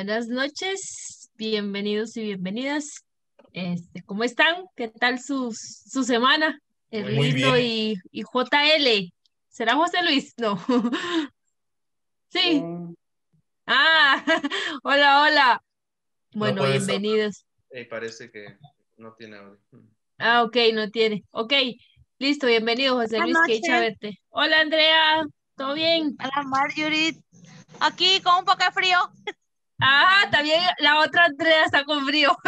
Buenas noches, bienvenidos y bienvenidas. ¿Cómo están? ¿Qué tal su semana? Muy Erlindo bien. y JL. ¿Será José Luis? No. Sí. Mm, Ah, hola, hola. No Bueno, puedes hablar. bienvenidos. Parece que no tiene audio. Ah, ok, no tiene. Ok, listo, bienvenido, José Buenas Luis, qué dicha noches, verte. Hola, Andrea, ¿todo bien? a la Marjorie. Aquí con un poco de frío. Ah, también la otra Andrea está con frío.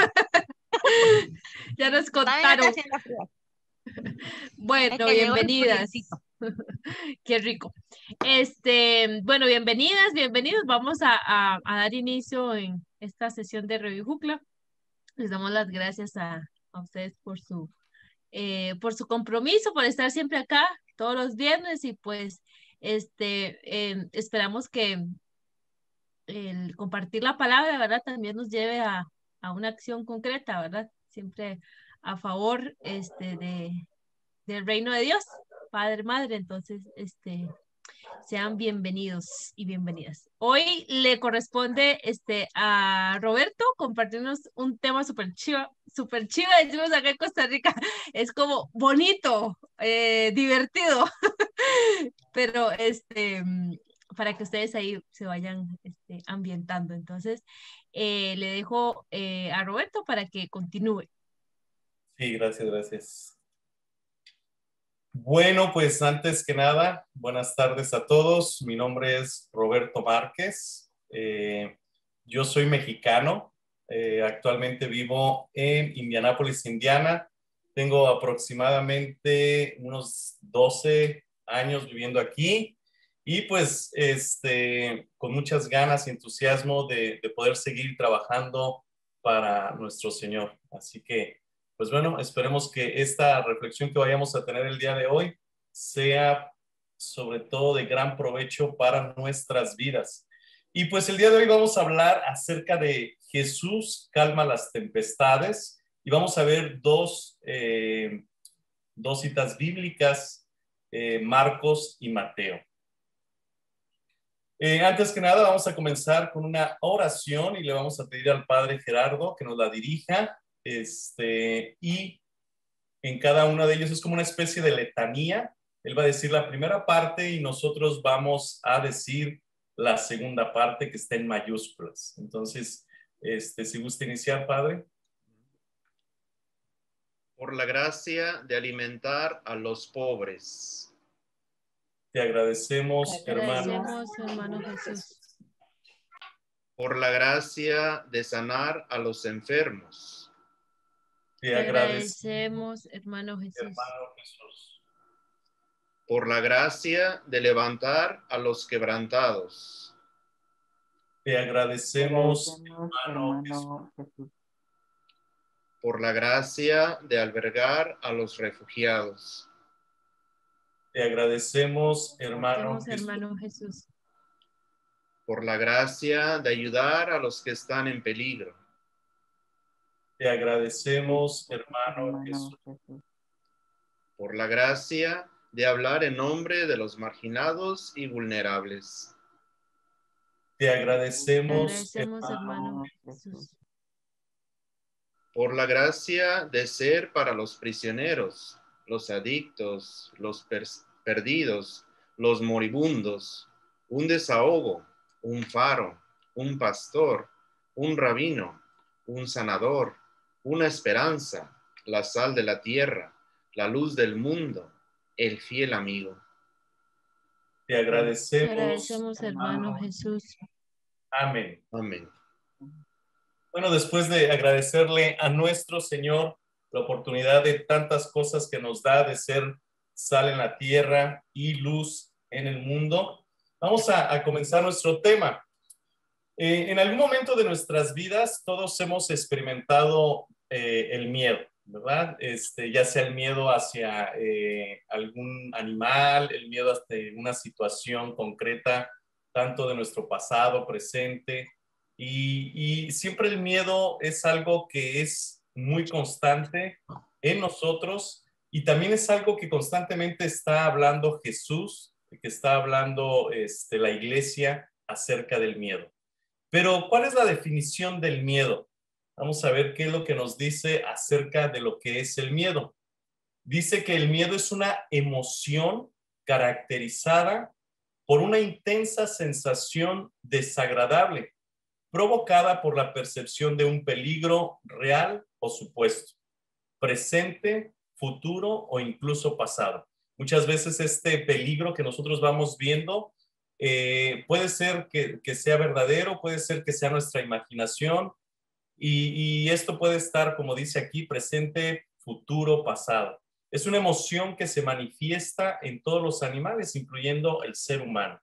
Ya nos También está contaron. haciendo frío. Es Bueno, que llegó el bienvenidas. friecito. Qué rico. Bueno, bienvenidas, bienvenidos. Vamos a dar inicio en esta sesión de Review Jucla. Les damos las gracias a ustedes por su compromiso, por estar siempre acá todos los viernes y pues esperamos que el compartir la palabra, ¿verdad? También nos lleve a una acción concreta, ¿verdad? Siempre a favor del reino de Dios, Padre, Madre. Entonces, sean bienvenidos y bienvenidas. Hoy le corresponde a Roberto compartirnos un tema súper chiva, decimos acá en Costa Rica, es como bonito, divertido, pero para que ustedes ahí se vayan ambientando. Entonces, le dejo a Roberto para que continúe. Sí, gracias, gracias. Bueno, pues antes que nada, buenas tardes a todos. Mi nombre es Roberto Márquez. Yo soy mexicano. Actualmente vivo en Indianápolis, Indiana. Tengo aproximadamente unos 12 años viviendo aquí y pues con muchas ganas y entusiasmo de poder seguir trabajando para nuestro Señor. Así que pues bueno, esperemos que esta reflexión que vayamos a tener el día de hoy sea sobre todo de gran provecho para nuestras vidas. Y pues el día de hoy vamos a hablar acerca de Jesús calma las tempestades y vamos a ver dos citas bíblicas, Marcos y Mateo. Antes que nada vamos a comenzar con una oración y le vamos a pedir al Padre Gerardo que nos la dirija y en cada uno de ellos es como una especie de letanía. Él va a decir la primera parte y nosotros vamos a decir la segunda parte que está en mayúsculas. Entonces, si gusta iniciar, Padre. Por la gracia de alimentar a los pobres. Te agradecemos, hermano. Agradecemos, hermano Jesús. Por la gracia de sanar a los enfermos. Te Te agradecemos, agradecemos, hermano Jesús. hermano Jesús. Por la gracia de levantar a los quebrantados. Te agradecemos, hermano Jesús. Por la gracia de albergar a los refugiados. Te agradecemos, Agradecemos, Jesús. hermano Jesús. Por la gracia de ayudar a los que están en peligro. Te agradecemos, hermano Jesús. Por la gracia de hablar en nombre de los marginados y vulnerables. Te agradecemos, Agradecemos, hermano Jesús. Por la gracia de ser para los prisioneros, los adictos, los perdidos, los moribundos, un desahogo, un faro, un pastor, un rabino, un sanador, una esperanza, la sal de la tierra, la luz del mundo, el fiel amigo. Te agradecemos, Te agradecemos, hermano Jesús. Amén. Amén. Bueno, después de agradecerle a nuestro Señor la oportunidad de tantas cosas que nos da de ser sal en la tierra y luz en el mundo, vamos a comenzar nuestro tema. En algún momento de nuestras vidas todos hemos experimentado el miedo, ¿verdad? Ya sea el miedo hacia algún animal, el miedo hacia una situación concreta, tanto de nuestro pasado, presente, y siempre el miedo es algo que es muy constante en nosotros y también es algo que constantemente está hablando Jesús, que está hablando la iglesia acerca del miedo. Pero, ¿cuál es la definición del miedo? Vamos a ver qué es lo que nos dice acerca de lo que es el miedo. Dice que el miedo es una emoción caracterizada por una intensa sensación desagradable, provocada por la percepción de un peligro real o supuesto, presente, futuro o incluso pasado. Muchas veces este peligro que nosotros vamos viendo puede ser que sea verdadero, puede ser que sea nuestra imaginación, y esto puede estar, como dice aquí, presente, futuro, pasado. Es una emoción que se manifiesta en todos los animales, incluyendo el ser humano.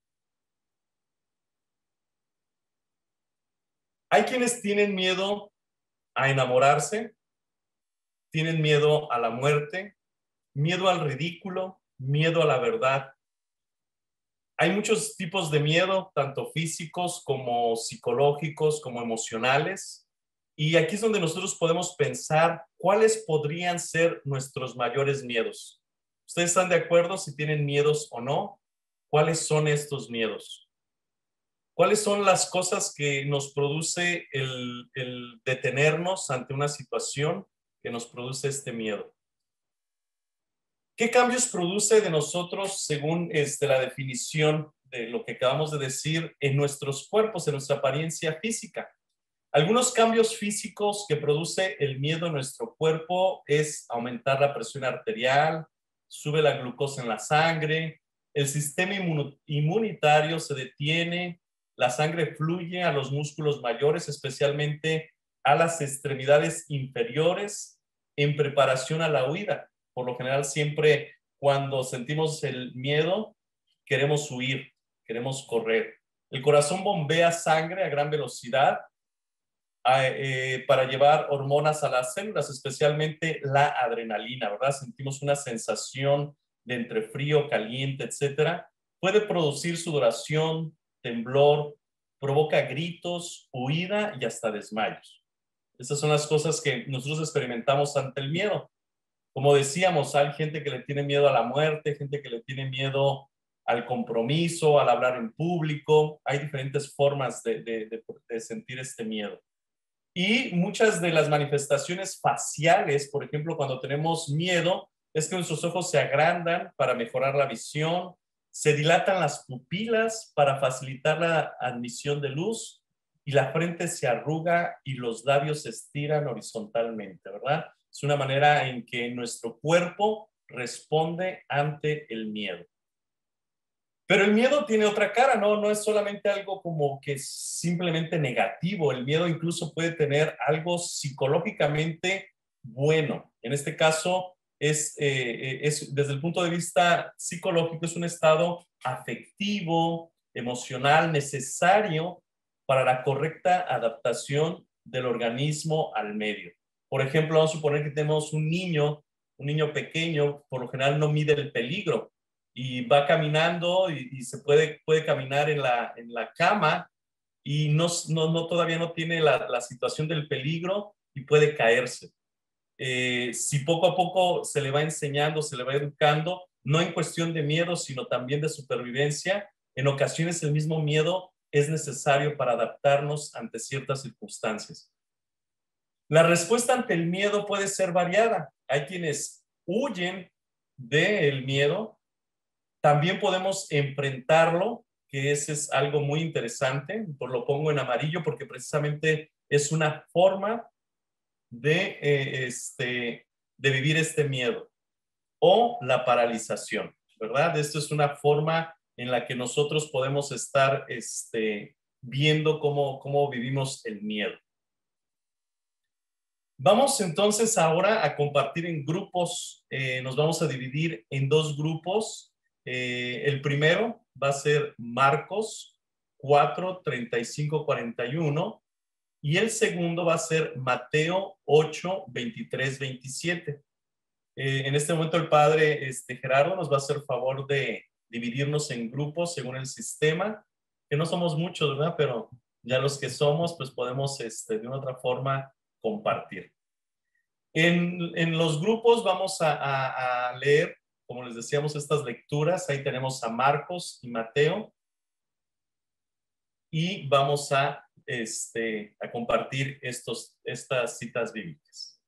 Hay quienes tienen miedo a enamorarse, tienen miedo a la muerte, miedo al ridículo, miedo a la verdad. Hay muchos tipos de miedo, tanto físicos como psicológicos, como emocionales. Y aquí es donde nosotros podemos pensar cuáles podrían ser nuestros mayores miedos. ¿Ustedes están de acuerdo si tienen miedos o no? ¿Cuáles son estos miedos? ¿Cuáles son las cosas que nos produce el detenernos ante una situación que nos produce este miedo? ¿Qué cambios produce de nosotros, según la definición de lo que acabamos de decir, en nuestros cuerpos, en nuestra apariencia física? Algunos cambios físicos que produce el miedo en nuestro cuerpo es aumentar la presión arterial, sube la glucosa en la sangre, el sistema inmunitario se detiene, la sangre fluye a los músculos mayores, especialmente a las extremidades inferiores, en preparación a la huida. Por lo general, siempre cuando sentimos el miedo, queremos huir, queremos correr. El corazón bombea sangre a gran velocidad para llevar hormonas a las células, especialmente la adrenalina, ¿verdad? Sentimos una sensación de entre frío, caliente, etcétera. Puede producir sudoración, temblor, provoca gritos, huida y hasta desmayos. Estas son las cosas que nosotros experimentamos ante el miedo. Como decíamos, hay gente que le tiene miedo a la muerte, gente que le tiene miedo al compromiso, al hablar en público. Hay diferentes formas de sentir este miedo. Y muchas de las manifestaciones faciales, por ejemplo, cuando tenemos miedo, es que nuestros ojos se agrandan para mejorar la visión, se dilatan las pupilas para facilitar la admisión de luz y la frente se arruga y los labios se estiran horizontalmente, ¿verdad? Es una manera en que nuestro cuerpo responde ante el miedo. Pero el miedo tiene otra cara, no es solamente algo como que simplemente negativo. El miedo incluso puede tener algo psicológicamente bueno. En este caso, es desde el punto de vista psicológico, es un estado afectivo, emocional, necesario para la correcta adaptación del organismo al medio. Por ejemplo, vamos a suponer que tenemos un niño pequeño, por lo general no mide el peligro, y va caminando y se puede caminar en la cama y todavía no tiene la situación del peligro y puede caerse. Si poco a poco se le va enseñando, se le va educando, no en cuestión de miedo, sino también de supervivencia, en ocasiones el mismo miedo es necesario para adaptarnos ante ciertas circunstancias. La respuesta ante el miedo puede ser variada. Hay quienes huyen del miedo. También podemos enfrentarlo, que ese es algo muy interesante. Lo pongo en amarillo porque precisamente es una forma de vivir este miedo. O la paralización, ¿verdad? Esto es una forma en la que nosotros podemos estar viendo cómo vivimos el miedo. Vamos entonces ahora a compartir en grupos. Nos vamos a dividir en dos grupos. El primero va a ser Marcos 4, 35, 41 y el segundo va a ser Mateo 8, 23, 27. En este momento el padre Gerardo nos va a hacer favor de dividirnos en grupos según el sistema, que no somos muchos, ¿verdad? Pero ya los que somos, pues podemos de una otra forma compartir. En los grupos vamos a leer, como les decíamos, estas lecturas. Ahí tenemos a Marcos y Mateo. y vamos a compartir estas citas bíblicas.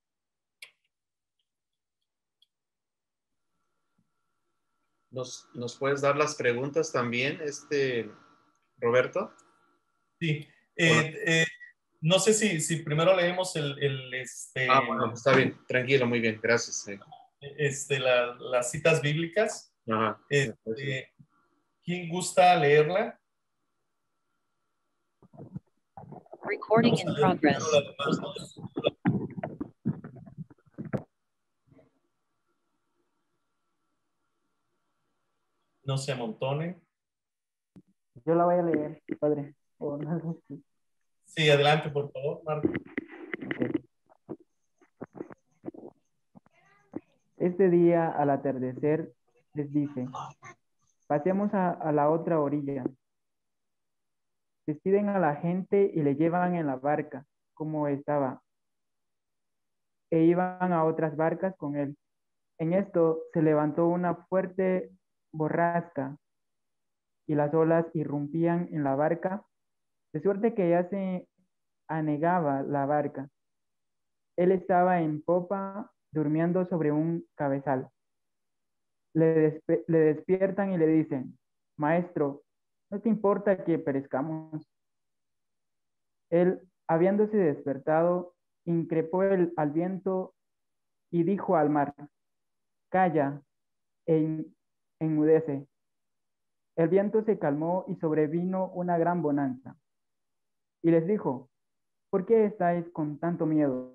¿Nos puedes dar las preguntas también, Roberto? Sí. No sé si primero leemos Bueno, está bien, tranquilo, muy bien, gracias. las citas bíblicas. Ajá. ¿Quién gusta leerla? Recording in progress. No se amontonen. Yo la voy a leer, padre. Oh, no. Sí, adelante, por favor, Marco. Okay. Este día, al atardecer, les dice, pasemos a la otra orilla. Despiden a la gente y le llevan en la barca, como estaba, e iban a otras barcas con él. En esto se levantó una fuerte borrasca y las olas irrumpían en la barca, de suerte que ya se anegaba la barca. Él estaba en popa, durmiendo sobre un cabezal. Le despiertan y le dicen, Maestro, ¿no te importa que perezcamos? Él, habiéndose despertado, increpó al viento y dijo al mar, Calla, enmudece. El viento se calmó y sobrevino una gran bonanza. Y les dijo, ¿por qué estáis con tanto miedo?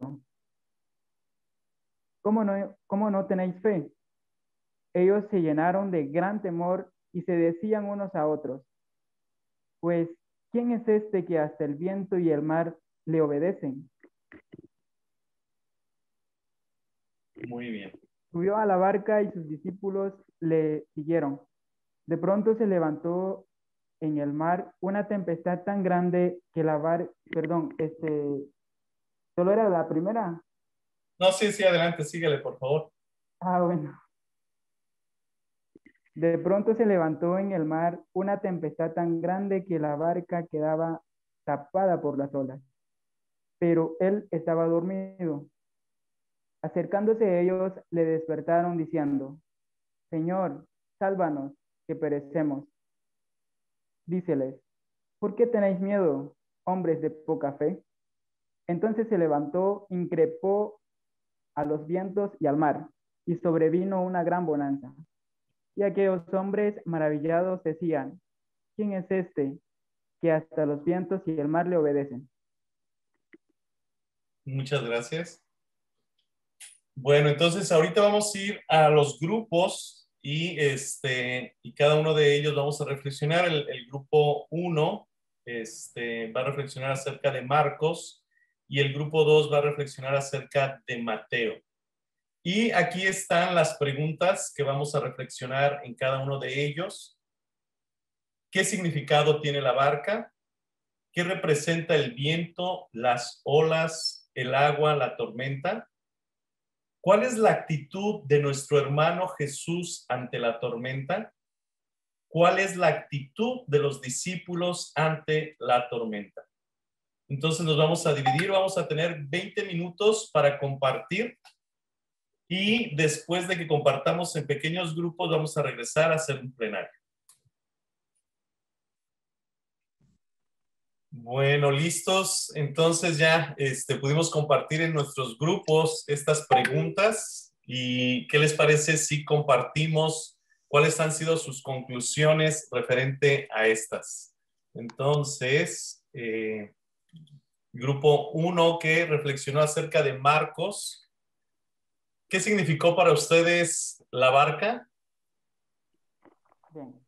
¿Cómo no tenéis fe? Ellos se llenaron de gran temor y se decían unos a otros, pues, ¿quién es este que hasta el viento y el mar le obedecen? Muy bien. Subió a la barca y sus discípulos le siguieron. De pronto se levantó en el mar una tempestad tan grande que la barca, ¿solo era la primera? No, sí, adelante, síguele, por favor. Bueno. De pronto se levantó en el mar una tempestad tan grande que la barca quedaba tapada por las olas, pero él estaba dormido. Acercándose ellos, le despertaron diciendo, Señor, sálvanos, que perecemos. Díceles, ¿por qué tenéis miedo, hombres de poca fe? Entonces se levantó, increpó a los vientos y al mar, y sobrevino una gran bonanza. Y aquellos hombres maravillados decían, ¿quién es este que hasta los vientos y el mar le obedecen? Muchas gracias. Bueno, entonces ahorita vamos a ir a los grupos y cada uno de ellos vamos a reflexionar. El grupo 1 va a reflexionar acerca de Marcos y el grupo 2 va a reflexionar acerca de Mateo. Y aquí están las preguntas que vamos a reflexionar en cada uno de ellos. ¿Qué significado tiene la barca? ¿Qué representa el viento, las olas, el agua, la tormenta? ¿Cuál es la actitud de nuestro hermano Jesús ante la tormenta? ¿Cuál es la actitud de los discípulos ante la tormenta? Entonces nos vamos a dividir, vamos a tener 20 minutos para compartir y después de que compartamos en pequeños grupos vamos a regresar a hacer un plenario. Bueno, listos. Entonces ya pudimos compartir en nuestros grupos estas preguntas y ¿qué les parece si compartimos cuáles han sido sus conclusiones referente a estas? Entonces, grupo 1 que reflexionó acerca de Marcos. ¿Qué significó para ustedes la barca? Bien.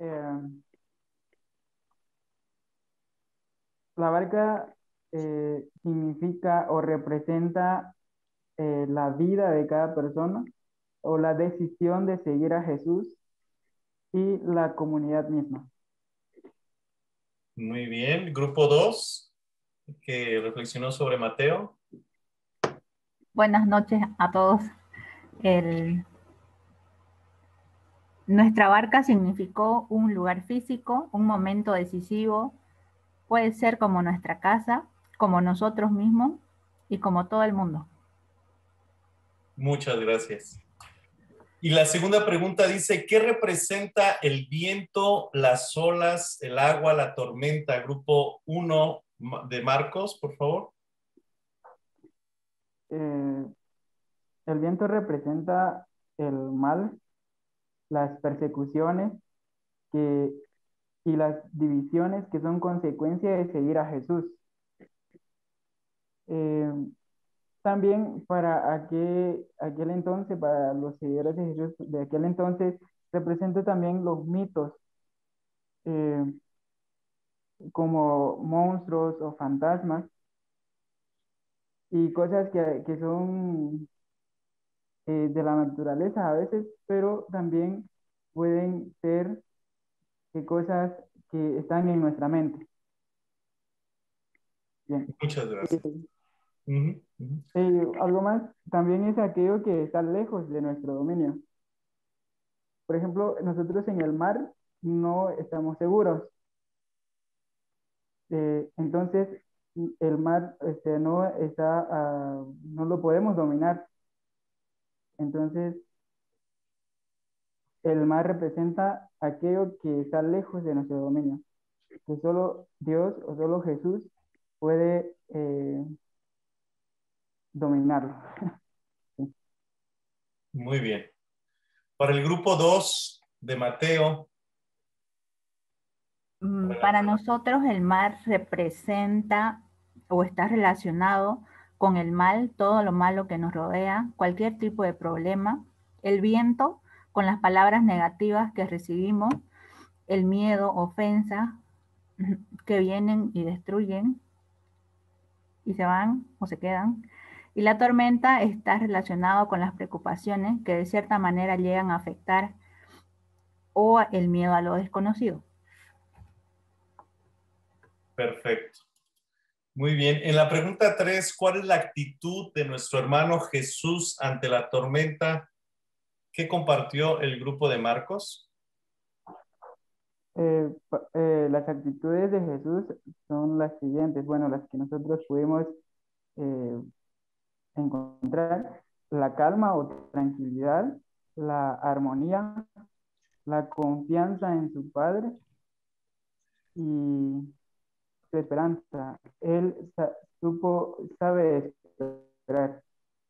La barca significa o representa la vida de cada persona o la decisión de seguir a Jesús y la comunidad misma. Muy bien. Grupo 2 que reflexionó sobre Mateo. Buenas noches a todos. Nuestra barca significó un lugar físico, un momento decisivo Puede ser como nuestra casa, como nosotros mismos y como todo el mundo. Muchas gracias. Y la segunda pregunta dice, ¿qué representa el viento, las olas, el agua, la tormenta? Grupo 1 de Marcos, por favor. El viento representa el mal, las persecuciones y las divisiones que son consecuencia de seguir a Jesús. También para aquel entonces, para los seguidores de Jesús de aquel entonces, representa también los mitos, eh, como monstruos o fantasmas y cosas que son de la naturaleza a veces, pero también pueden ser cosas que están en nuestra mente. Bien. Muchas gracias. Algo más también es aquello que está lejos de nuestro dominio. Por ejemplo, nosotros en el mar no estamos seguros. Entonces, el mar no lo podemos dominar. Entonces, el mar representa aquello que está lejos de nuestro dominio, que solo Dios o solo Jesús puede dominarlo. Sí. Muy bien. Para el grupo 2 de Mateo. Para nosotros el mar representa o está relacionado con el mal, todo lo malo que nos rodea, cualquier tipo de problema, el viento con las palabras negativas que recibimos, el miedo, ofensas que vienen y destruyen y se van o se quedan. Y la tormenta está relacionado con las preocupaciones que de cierta manera llegan a afectar o el miedo a lo desconocido. Perfecto. Muy bien. En la pregunta 3, ¿cuál es la actitud de nuestro hermano Jesús ante la tormenta? ¿Qué compartió el grupo de Marcos? Las actitudes de Jesús son las siguientes, bueno, las que nosotros pudimos encontrar: la calma o tranquilidad, la armonía, la confianza en su Padre y su esperanza. Él sabe esperar.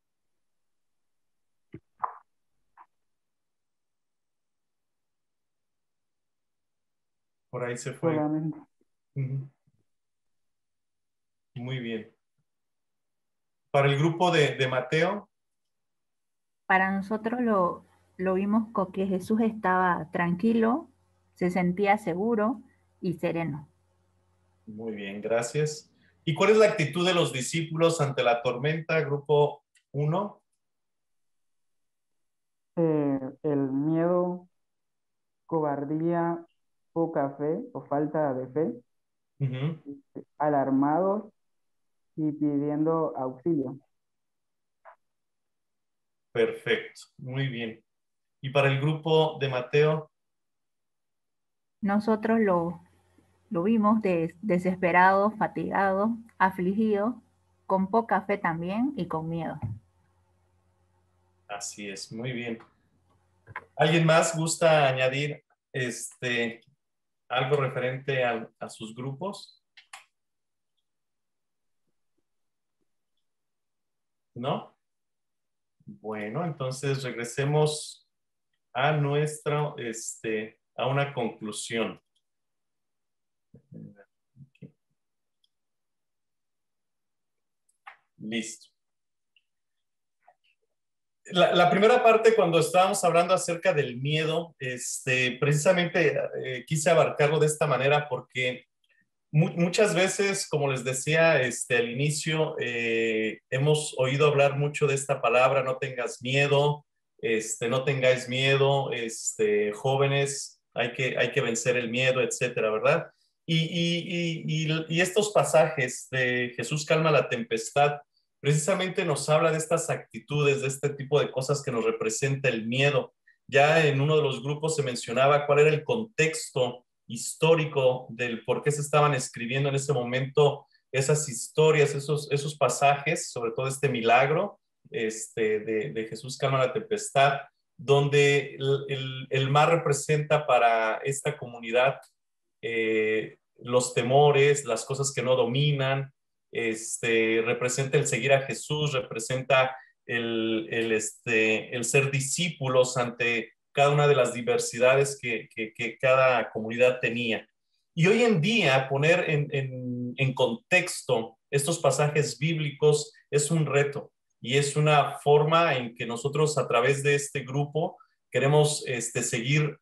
Por ahí se fue. Solamente. Muy bien. Para el grupo de Mateo. Para nosotros lo vimos con que Jesús estaba tranquilo, se sentía seguro y sereno. Muy bien, gracias. ¿Y cuál es la actitud de los discípulos ante la tormenta? Grupo 1. El miedo, cobardía, poca fe o falta de fe, alarmados y pidiendo auxilio. Perfecto, muy bien. ¿Y para el grupo de Mateo? Nosotros lo vimos desesperado, fatigado, afligido, con poca fe también y con miedo. Así es, muy bien. ¿Alguien más gusta añadir algo referente a sus grupos? ¿No? Bueno, entonces regresemos a a una conclusión. Listo. La primera parte, cuando estábamos hablando acerca del miedo, precisamente quise abarcarlo de esta manera porque muchas veces, como les decía al inicio, hemos oído hablar mucho de esta palabra: no tengas miedo, no tengáis miedo, jóvenes, hay que vencer el miedo, etcétera, ¿verdad? Y estos pasajes de Jesús calma la tempestad precisamente nos habla de estas actitudes, de este tipo de cosas que nos representa el miedo. Ya en uno de los grupos se mencionaba cuál era el contexto histórico del por qué se estaban escribiendo en ese momento esas historias, esos pasajes, sobre todo este milagro de Jesús calma la tempestad, donde el mar representa para esta comunidad los temores, las cosas que no dominan, representa el seguir a Jesús, representa el ser discípulos ante cada una de las diversidades que cada comunidad tenía. Y hoy en día poner en contexto estos pasajes bíblicos es un reto y es una forma en que nosotros a través de este grupo queremos seguir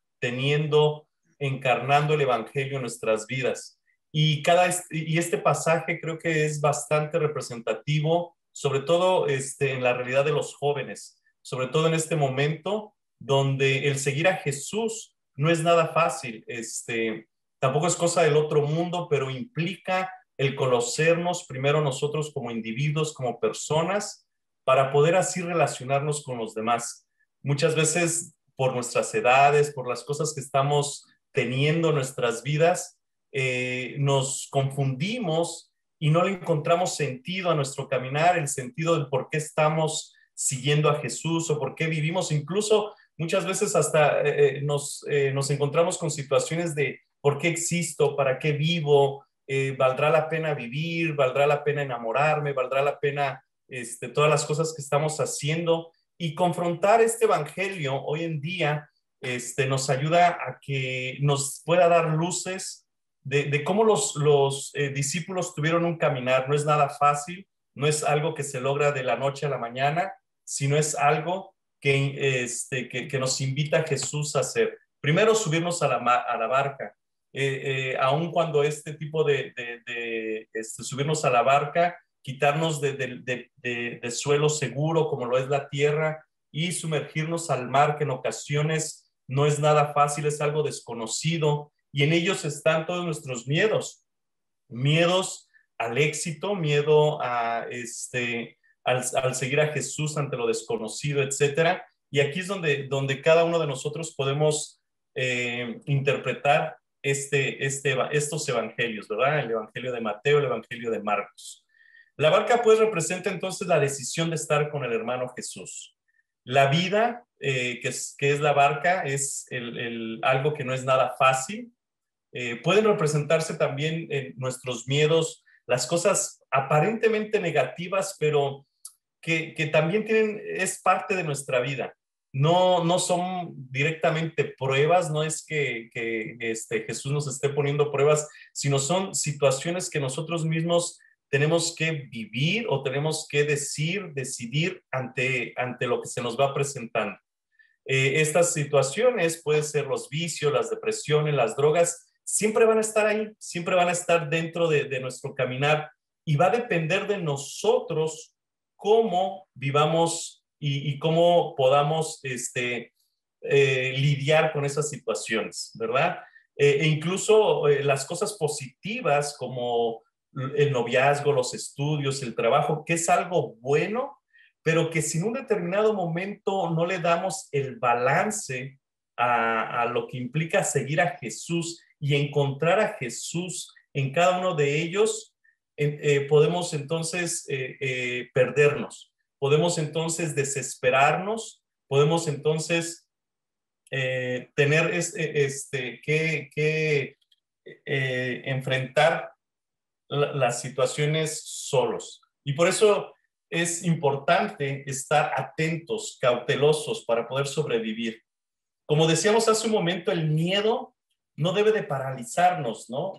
encarnando el evangelio en nuestras vidas. Y este pasaje creo que es bastante representativo, sobre todo en la realidad de los jóvenes, sobre todo en este momento donde el seguir a Jesús no es nada fácil, tampoco es cosa del otro mundo, pero implica el conocernos primero nosotros como individuos, como personas, para poder así relacionarnos con los demás. Muchas veces por nuestras edades, por las cosas que estamos teniendo en nuestras vidas, nos confundimos y no le encontramos sentido a nuestro caminar, el sentido del por qué estamos siguiendo a Jesús o por qué vivimos. Incluso muchas veces hasta nos encontramos con situaciones de ¿por qué existo? ¿Para qué vivo? ¿Valdrá la pena vivir? ¿Valdrá la pena enamorarme? ¿Valdrá la pena todas las cosas que estamos haciendo? Y confrontar este evangelio hoy en día nos ayuda a que nos pueda dar luces de cómo los discípulos tuvieron un caminar. No es nada fácil, no es algo que se logra de la noche a la mañana, sino es algo que nos invita a Jesús a hacer. Primero, subirnos a la barca. Aun cuando este tipo de subirnos a la barca, quitarnos de suelo seguro como lo es la tierra y sumergirnos al mar, que en ocasiones no es nada fácil, es algo desconocido, y en ellos están todos nuestros miedos al éxito, miedo al seguir a Jesús ante lo desconocido, etcétera. Y aquí es donde cada uno de nosotros podemos interpretar estos evangelios, ¿verdad? El evangelio de Mateo, el evangelio de Marcos. La barca pues representa entonces la decisión de estar con el hermano Jesús. La vida que es la barca es algo que no es nada fácil. Pueden representarse también nuestros miedos, las cosas aparentemente negativas, pero que también es parte de nuestra vida. No son directamente pruebas, no es que Jesús nos esté poniendo pruebas, sino son situaciones que nosotros mismos tenemos que vivir o tenemos que decidir ante lo que se nos va presentando. Estas situaciones pueden ser los vicios, las depresiones, las drogas, siempre van a estar ahí, siempre van a estar dentro de nuestro caminar, y va a depender de nosotros cómo vivamos y cómo podamos lidiar con esas situaciones, ¿verdad? Incluso las cosas positivas como el noviazgo, los estudios, el trabajo, que es algo bueno, pero que si en un determinado momento no le damos el balance a lo que implica seguir a Jesús y encontrar a Jesús en cada uno de ellos, podemos entonces perdernos, podemos entonces desesperarnos, podemos entonces tener que enfrentar las situaciones solos. Y por eso es importante estar atentos, cautelosos para poder sobrevivir. Como decíamos hace un momento, el miedo no debe de paralizarnos, ¿no?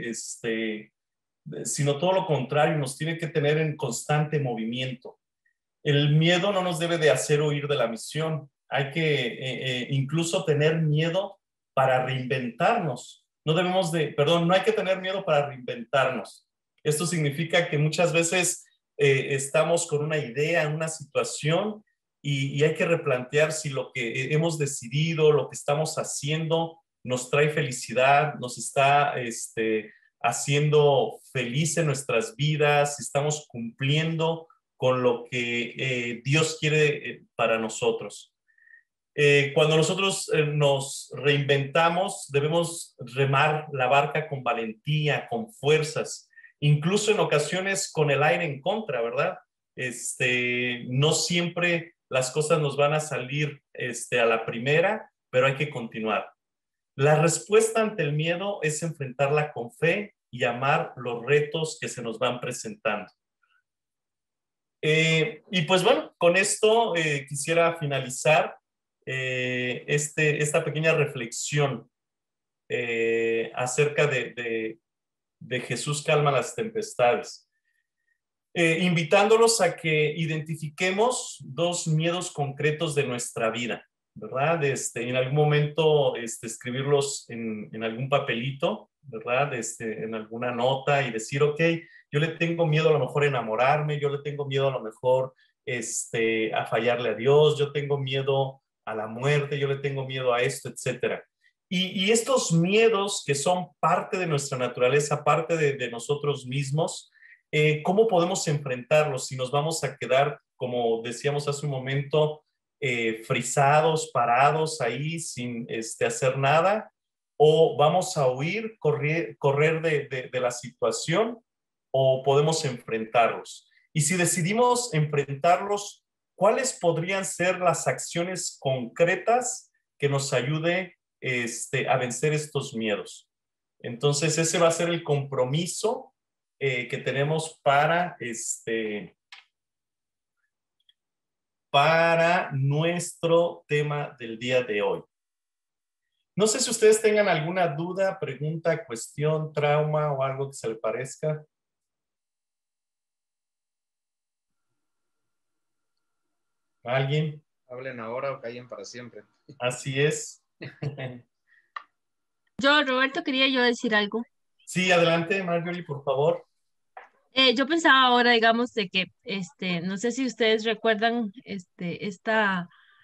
Sino todo lo contrario, nos tiene que tener en constante movimiento. El miedo no nos debe de hacer huir de la misión. Hay que incluso tener miedo para reinventarnos. No hay que tener miedo para reinventarnos. Esto significa que muchas veces estamos con una idea, en una situación, y hay que replantear si lo que hemos decidido, lo que estamos haciendo, nos trae felicidad, nos está haciendo feliz en nuestras vidas, si estamos cumpliendo con lo que Dios quiere para nosotros. Cuando nosotros nos reinventamos, debemos remar la barca con valentía, con fuerzas, incluso en ocasiones con el aire en contra, ¿verdad? No siempre las cosas nos van a salir a la primera, pero hay que continuar. La respuesta ante el miedo es enfrentarla con fe y amar los retos que se nos van presentando. Y pues bueno, con esto quisiera finalizar esta pequeña reflexión acerca de Jesús calma las tempestades, invitándolos a que identifiquemos dos miedos concretos de nuestra vida, ¿verdad? En algún momento escribirlos en algún papelito, ¿verdad? En alguna nota y decir, ok, yo le tengo miedo a lo mejor a enamorarme, yo le tengo miedo a lo mejor a fallarle a Dios, yo tengo miedo a la muerte, yo le tengo miedo a esto, etcétera. Y estos miedos que son parte de nuestra naturaleza, parte de nosotros mismos, ¿cómo podemos enfrentarlos si nos vamos a quedar, como decíamos hace un momento, frisados, parados ahí sin hacer nada? ¿O vamos a huir, correr de la situación? ¿O podemos enfrentarlos? Y si decidimos enfrentarlos, ¿cuáles podrían ser las acciones concretas que nos ayude a vencer estos miedos? Entonces, ese va a ser el compromiso que tenemos para nuestro tema del día de hoy. No sé si ustedes tengan alguna duda, pregunta, cuestión, trauma o algo que se le parezca. ¿Alguien? Hablen ahora o callen para siempre. Así es. Roberto, quería yo decir algo. Sí, adelante, Marjorie, por favor. Yo pensaba ahora, digamos, de que, no sé si ustedes recuerdan, esta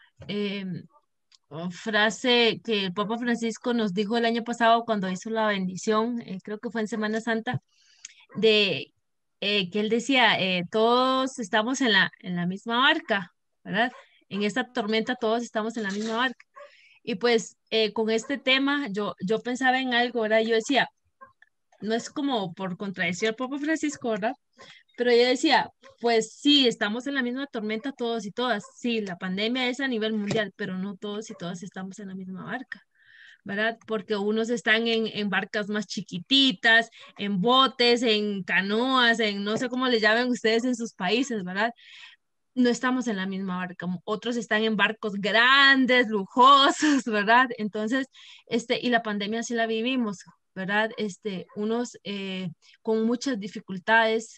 frase que el Papa Francisco nos dijo el año pasado cuando hizo la bendición, creo que fue en Semana Santa, de que él decía, todos estamos en la misma barca, ¿verdad? En esta tormenta todos estamos en la misma barca. Y pues con este tema yo pensaba en algo, ¿verdad? Yo decía, no es como por contradecir al Papa Francisco, ¿verdad? Pero yo decía, pues sí, estamos en la misma tormenta todos y todas. Sí, la pandemia es a nivel mundial, pero no todos y todas estamos en la misma barca, ¿verdad? Porque unos están en barcas más chiquititas, en botes, en canoas, en no sé cómo le llaman ustedes en sus países, ¿verdad? No estamos en la misma barca. Otros están en barcos grandes, lujosos, ¿verdad? Entonces, y la pandemia sí la vivimos, ¿verdad? Unos con muchas dificultades,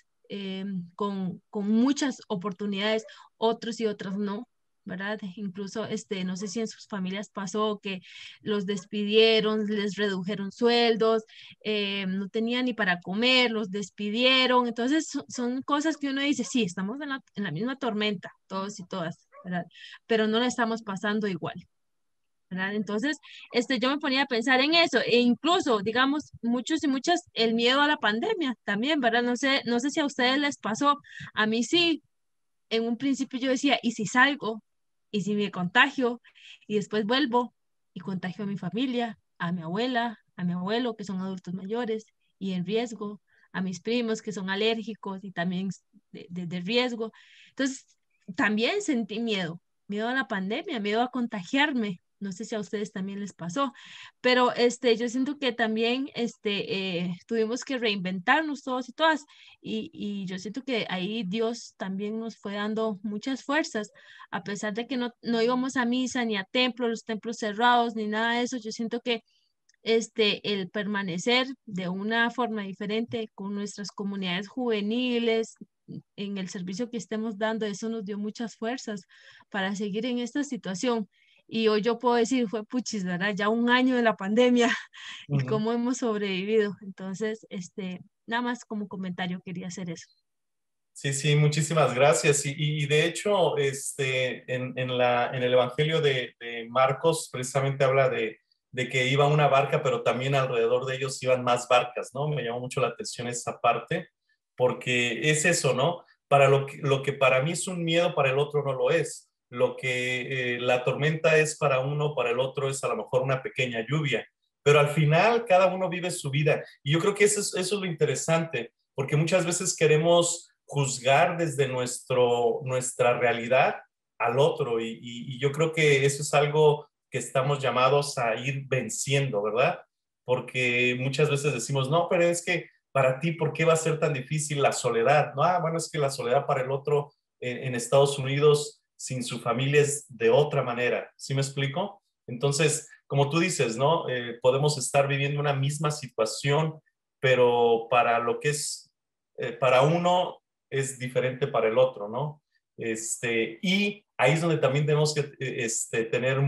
con muchas oportunidades, otros y otras no, ¿verdad? Incluso, no sé si en sus familias pasó que los despidieron, les redujeron sueldos, no tenían ni para comer, los despidieron. Entonces, son cosas que uno dice, sí, estamos en la misma tormenta, todos y todas, ¿verdad? Pero no la estamos pasando igual, ¿verdad? Entonces, yo me ponía a pensar en eso, e incluso, digamos, muchos y muchas, el miedo a la pandemia también, ¿verdad? No sé si a ustedes les pasó, a mí sí, en un principio yo decía, ¿y si salgo? ¿Y si me contagio? Y después vuelvo y contagio a mi familia, a mi abuela, a mi abuelo, que son adultos mayores y en riesgo, a mis primos que son alérgicos y también de riesgo. Entonces, también sentí miedo a la pandemia, miedo a contagiarme. No sé si a ustedes también les pasó, pero yo siento que también tuvimos que reinventarnos todos y todas, y yo siento que ahí Dios también nos fue dando muchas fuerzas, a pesar de que no íbamos a misa ni a templo, los templos cerrados, ni nada de eso. Yo siento que el permanecer de una forma diferente con nuestras comunidades juveniles, en el servicio que estemos dando, eso nos dio muchas fuerzas para seguir en esta situación. Y hoy yo puedo decir, fue puchis, ¿verdad? Ya un año de la pandemia y cómo hemos sobrevivido. Entonces, nada más como comentario quería hacer eso. Sí, sí, muchísimas gracias. Y de hecho, en el Evangelio de Marcos precisamente habla de que iba una barca, pero también alrededor de ellos iban más barcas, ¿no? Me llamó mucho la atención esa parte, porque es eso, ¿no? Para lo que para mí es un miedo, para el otro no lo es. lo que la tormenta es para uno, para el otro es a lo mejor una pequeña lluvia, pero al final cada uno vive su vida. Y yo creo que eso es lo interesante, porque muchas veces queremos juzgar desde nuestra realidad al otro y yo creo que eso es algo que estamos llamados a ir venciendo, ¿verdad? Porque muchas veces decimos, no, pero es que para ti, ¿por qué va a ser tan difícil la soledad? No, bueno, es que la soledad para el otro en Estados Unidos sin su familia es de otra manera. ¿Sí me explico? Entonces, como tú dices, ¿no? Podemos estar viviendo una misma situación, pero para lo que es, para uno es diferente para el otro, ¿no? Y ahí es donde también tenemos que tener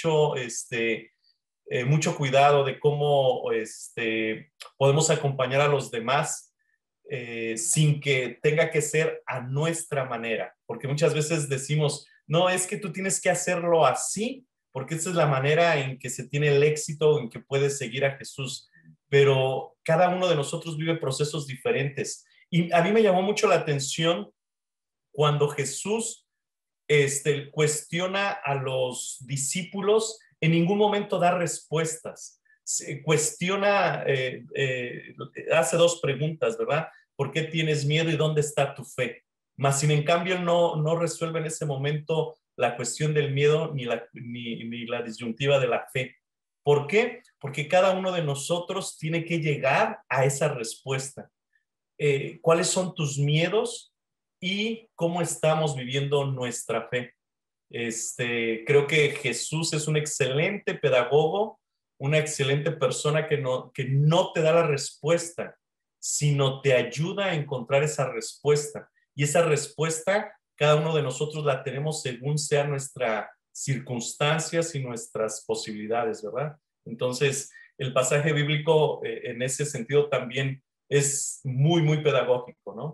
mucho cuidado de cómo podemos acompañar a los demás sin que tenga que ser a nuestra manera, porque muchas veces decimos, no, es que tú tienes que hacerlo así, porque esa es la manera en que se tiene el éxito, en que puedes seguir a Jesús, pero cada uno de nosotros vive procesos diferentes. Y a mí me llamó mucho la atención cuando Jesús cuestiona a los discípulos, en ningún momento da respuestas. Cuestiona, hace dos preguntas, ¿verdad? ¿Por qué tienes miedo y dónde está tu fe? Mas, sin en cambio, no resuelve en ese momento la cuestión del miedo ni la disyuntiva de la fe. ¿Por qué? Porque cada uno de nosotros tiene que llegar a esa respuesta. ¿Cuáles son tus miedos y cómo estamos viviendo nuestra fe? Creo que Jesús es un excelente pedagogo, una excelente persona que no te da la respuesta, sino te ayuda a encontrar esa respuesta. Y esa respuesta, cada uno de nosotros la tenemos según sean nuestras circunstancias y nuestras posibilidades, ¿verdad? Entonces, el pasaje bíblico en ese sentido también es muy, muy pedagógico, ¿no?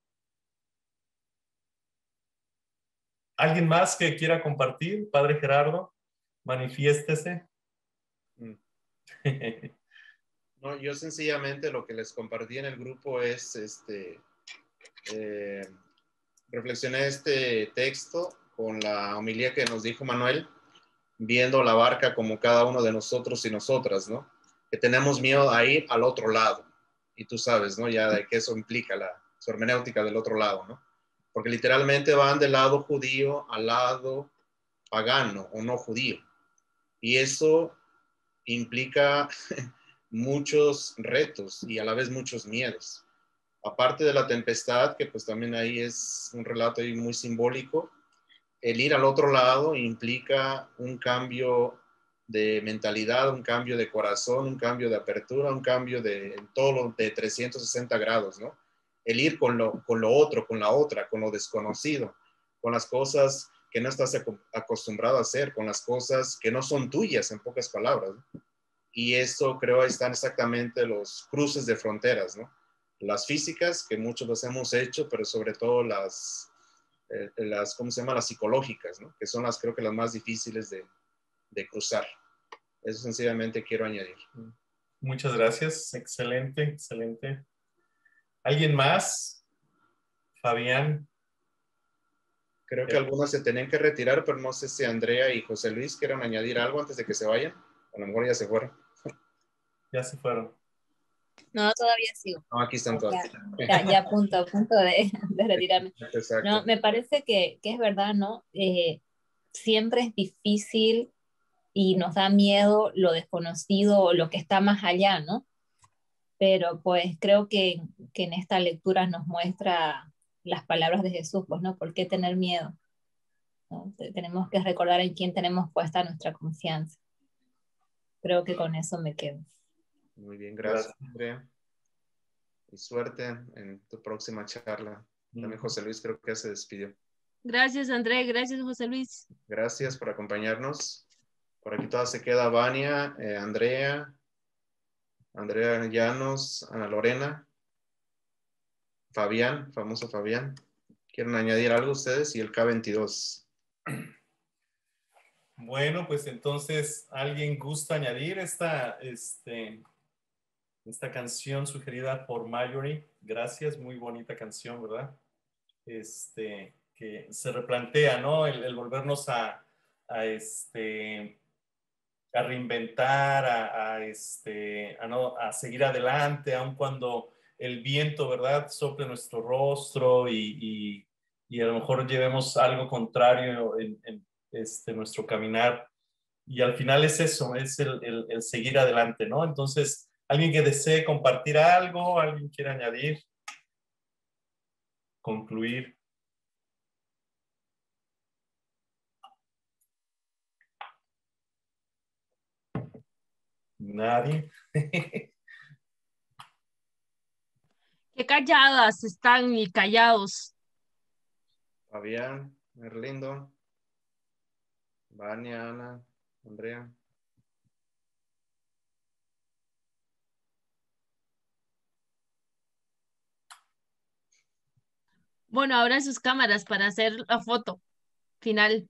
¿Alguien más que quiera compartir? Padre Gerardo, manifiéstese. No, yo sencillamente lo que les compartí en el grupo es, reflexioné este texto con la homilía que nos dijo Manuel, viendo la barca como cada uno de nosotros y nosotras, ¿no? Que tenemos miedo a ir al otro lado. Y tú sabes, ¿no? Ya de qué eso implica su hermenéutica del otro lado, ¿no? Porque literalmente van del lado judío al lado pagano o no judío. Y eso implica muchos retos y a la vez muchos miedos. Aparte de la tempestad, que pues también ahí es un relato ahí muy simbólico, el ir al otro lado implica un cambio de mentalidad, un cambio de corazón, un cambio de apertura, un cambio de todo de 360 grados, ¿no? El ir con lo otro, con la otra, con lo desconocido, con las cosas que no estás acostumbrado a hacer, con las cosas que no son tuyas, en pocas palabras, ¿no? Y eso creo están exactamente los cruces de fronteras, ¿no? Las físicas, que muchos las hemos hecho, pero sobre todo las ¿cómo se llama? Las psicológicas, ¿no? Que son creo que las más difíciles de cruzar. Eso sencillamente quiero añadir. Muchas gracias, excelente, excelente. ¿Alguien más? Fabián. Creo que algunos se tenían que retirar, pero no sé si Andrea y José Luis quieren añadir algo antes de que se vayan. A lo mejor ya se fueron. Ya se fueron. No, todavía sigo. No, aquí están todos. Ya a punto de retirarme. Exacto. No, me parece que es verdad, ¿no? Siempre es difícil y nos da miedo lo desconocido o lo que está más allá, ¿no? Pero pues creo que en esta lectura nos muestra las palabras de Jesús, pues, ¿no? ¿Por qué tener miedo? ¿No? Tenemos que recordar en quién tenemos puesta nuestra confianza. Creo que con eso me quedo. Muy bien, gracias, Andrea. Y suerte en tu próxima charla. También José Luis creo que ya se despidió. Gracias, André. Gracias, José Luis. Gracias por acompañarnos. Por aquí toda se queda Vania, Andrea Llanos, Ana Lorena, Fabián, famoso Fabián. ¿Quieren añadir algo ustedes? Y el K22. Bueno, pues entonces, ¿alguien gusta añadir esta canción sugerida por Marjorie? Gracias, muy bonita canción, ¿verdad? que se replantea, ¿no? El volvernos a reinventar, a seguir adelante, aun cuando el viento, ¿verdad?, sople nuestro rostro y a lo mejor llevemos algo contrario en nuestro caminar. Y al final es eso, es el seguir adelante, ¿no? Entonces, ¿alguien que desee compartir algo? ¿Alguien quiere añadir? Concluir. Nadie. Qué calladas están y callados. Fabián, Merlindo, Vania, Ana, Andrea. Bueno, abran sus cámaras para hacer la foto final.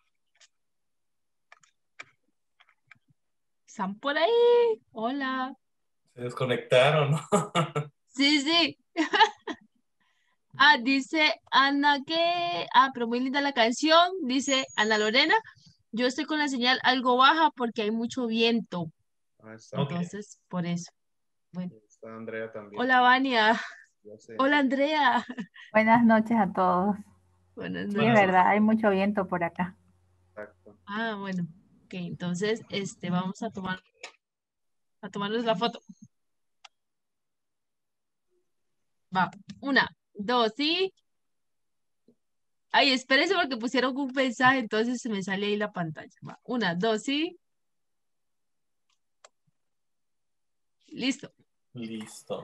¿Están por ahí? Hola. Se desconectaron, ¿no? Sí, sí. Dice Ana que... pero muy linda la canción. Dice Ana Lorena. Yo estoy con la señal algo baja porque hay mucho viento. Está. Entonces, por eso. Bueno. Está Andrea también. Hola, Vania. Ya sé. Hola, Andrea. Buenas noches a todos. Buenas Sí, es noches. verdad, hay mucho viento por acá. Exacto. Bueno. Ok, entonces, vamos a tomarnos la foto. Va, 1, 2, y... Ay, espérese porque pusieron un mensaje, entonces se me sale ahí la pantalla. Va, 1, 2, y... Listo. Listo.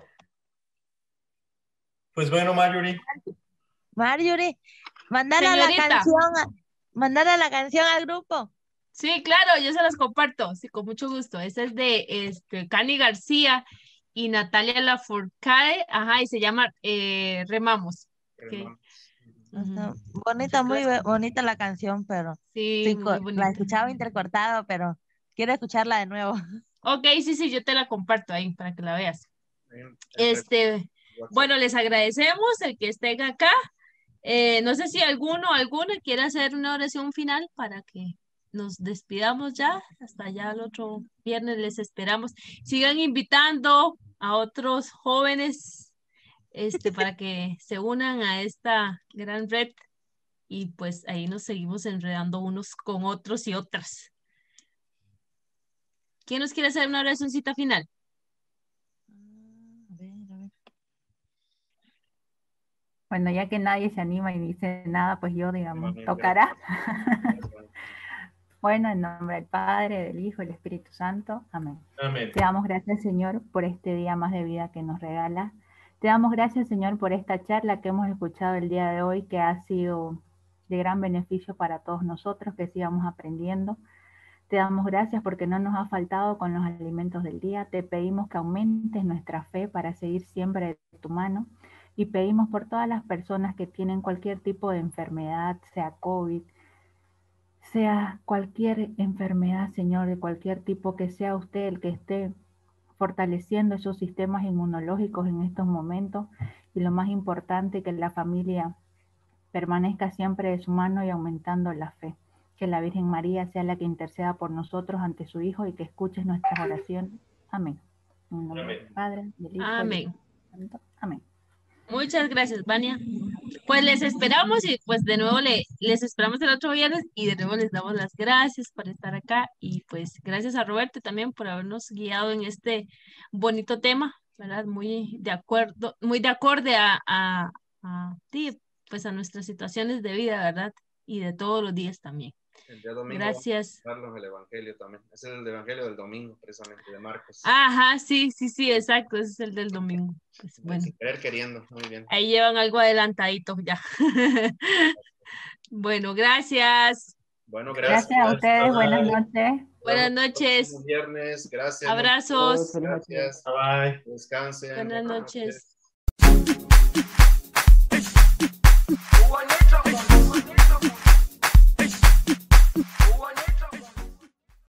Pues bueno, Marjorie. Marjorie, mandar Señorita. la canción al grupo. Sí, claro, yo se las comparto, sí, con mucho gusto. Esta es de Cani García y Natalia Lafourcade, y se llama Remamos. Okay. Bonita, muy bonita la canción, pero sí, muy bonita. la escuchaba intercortado, pero quiero escucharla de nuevo. Ok, sí, yo te la comparto ahí para que la veas. Bueno, les agradecemos el que estén acá. No sé si alguno o alguna quiere hacer una oración final para que nos despidamos ya. Hasta ya el otro viernes les esperamos. Sigan invitando a otros jóvenes para que se unan a esta gran red y pues ahí nos seguimos enredando unos con otros y otras. ¿Quién nos quiere hacer una oracióncita final? A ver. Bueno, ya que nadie se anima y dice nada, pues yo, digamos, tocará. Bueno, en nombre del Padre, del Hijo y del Espíritu Santo. Amén. Amén. Te damos gracias, Señor, por este día más de vida que nos regala. Te damos gracias, Señor, por esta charla que hemos escuchado el día de hoy, que ha sido de gran beneficio para todos nosotros, que sigamos aprendiendo. Te damos gracias porque no nos ha faltado con los alimentos del día. Te pedimos que aumentes nuestra fe para seguir siempre de tu mano. Y pedimos por todas las personas que tienen cualquier tipo de enfermedad, sea COVID, sea cualquier enfermedad, Señor, de cualquier tipo, que sea usted el que esté fortaleciendo esos sistemas inmunológicos en estos momentos. Y lo más importante, que la familia permanezca siempre de su mano y aumentando la fe. Que la Virgen María sea la que interceda por nosotros ante su Hijo y que escuches nuestras oraciones. Amén. En nombre del Padre, del Hijo y del Espíritu Santo. Amén. Muchas gracias, Vania. Pues les esperamos y pues de nuevo les esperamos el otro viernes y de nuevo les damos las gracias por estar acá y pues gracias a Roberto también por habernos guiado en este bonito tema, ¿verdad? Muy de acorde a pues a nuestras situaciones de vida, ¿verdad? Y de todos los días también. El día domingo gracias. Vamos a darnos el Evangelio también. Ese es el Evangelio del domingo, precisamente, de Marcos. Sí, exacto, ese es el del domingo. Pues, bueno. Sin querer queriendo, muy bien. Ahí llevan algo adelantadito ya. Bueno, gracias. Bueno, gracias. Gracias a ustedes, buenas noches. Buenas noches. Viernes, gracias. Abrazos. Gracias. Bye. Descansen. Buenas noches.